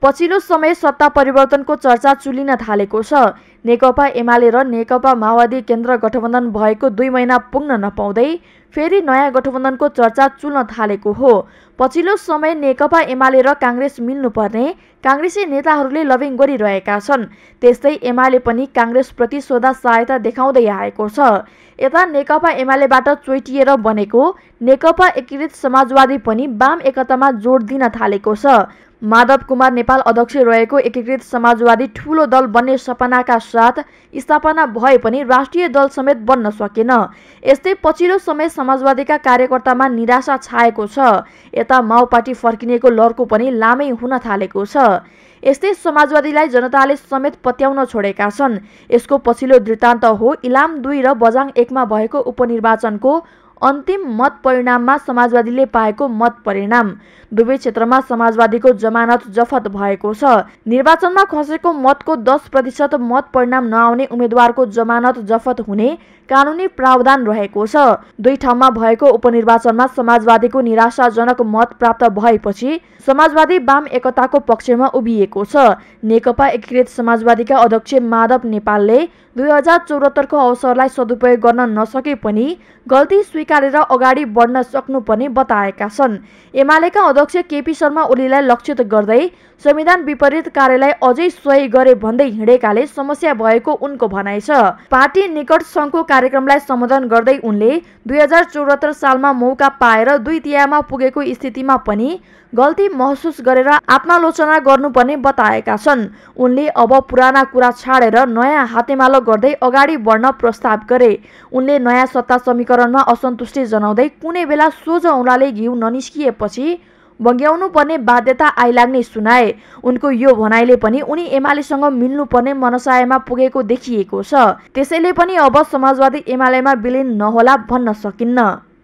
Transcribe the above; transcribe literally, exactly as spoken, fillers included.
पछिल्लो समय सत्ता परिवर्तनको चर्चा चुलिन थालेको छ। नेकपा एमाले र नेकपा माओवादी केन्द्र गठबन्धन भएको दुई महिना पुग्न नपाउँदै फेरि नयाँ गठबन्धनको चर्चा चुल्न थालेको हो। पछिल्लो समय नेकपा एमाले र काङ्ग्रेस मिल्नुपर्ने काङ्ग्रेसी नेताहरूले लबिङ गरिरहेका छन्। त्यस्तै एमाले पनि काङ्ग्रेसप्रति सोधा सहायता देखाउँदै आएको छ। यता नेकपा एमालेबाट चोइटिएर बनेको नेकपा एकीकृत समाजवादी पनि वाम एकतामा जोड दिन थालेको छ। माधव कुमार नेपाल अध्यक्ष रहेको एकीकृत समाजवादी ठूलो दल बन्ने सपनाका साथ स्थापना भए पनि राष्ट्रिय दल समेत बन्न सकेन। यस्तै पछिल्लो समय समाजवादीका कार्यकर्तामा निराशा छाएको छ। यता माओ पार्टी फर्किनेको लर्को पनि लामै हुन थालेको छ। यस्तै समाजवादीलाई जनताले समेत पत्याउन छोडेका छन्। यसको पछिल्लो वृत्तान्त हो इलाम दुई र बझाङ एकमा भएको उपनिर्वाचनको अन्तिम मत परिणाममा समाजवादीले पाएको मत परिणाम। दुवै क्षेत्रमा समाजवादीको जमानत जफत भएको छ। निर्वाचनमा खसेको मतको दस प्रतिशत मत परिणाम नआउने उम्मेद्वारको जमानत जफत हुने कानुनी प्रावधान रहेको छ। दुई ठाउँमा भएको उपनिर्वाचनमा समाजवादीको निराशाजनक मत प्राप्त भएपछि समाजवादी वाम एकताको पक्षमा उभिएको छ। नेकपा एकीकृत समाजवादीका अध्यक्ष माधव नेपालले दुई हजार चौहत्तरको अवसरलाई सदुपयोग गर्न नसके पनि गल्ती स्वीकारेर अगाडि बढ्न सक्नुपर्ने बताएका छन्। एमालेका अध्यक्ष केपी शर्मा ओलीलाई लक्षित गर्दै संविधान विपरीत कार्यलाई अझै सही गरे भन्दै हिँडेकाले समस्या भएको उनको भनाइ छ। पार्टी निकट सङ्घको कार्यक्रमलाई सम्बोधन गर्दै उनले दुई हजार चौहत्तर सालमा मौका पाएर दुई तिहाईमा पुगेको स्थितिमा पनि गल्ती महसुस गरेर आत्मालोचना गर्नुपर्ने बताएका छन्। उनले अब पुराना कुरा छाडेर नयाँ हातेमालो गर्दै अगाडि बढ्न प्रस्ताव गरे। उनले नयाँ सत्ता समीकरणमा असन्तुष्टि जनाउँदै कुनै बेला सोझो औँलाले घिउ ननिस्किएपछि बग्याउनु पर्ने बाध्यता आइलाग्ने सुनाए। उनको यो भनाइले पनि उनी एमालेसँग मिल्नुपर्ने मनसायमा पुगेको देखिएको छ। त्यसैले पनि अब समाजवादी एमालेमा विलिन नहोला भन्न सकिन्न।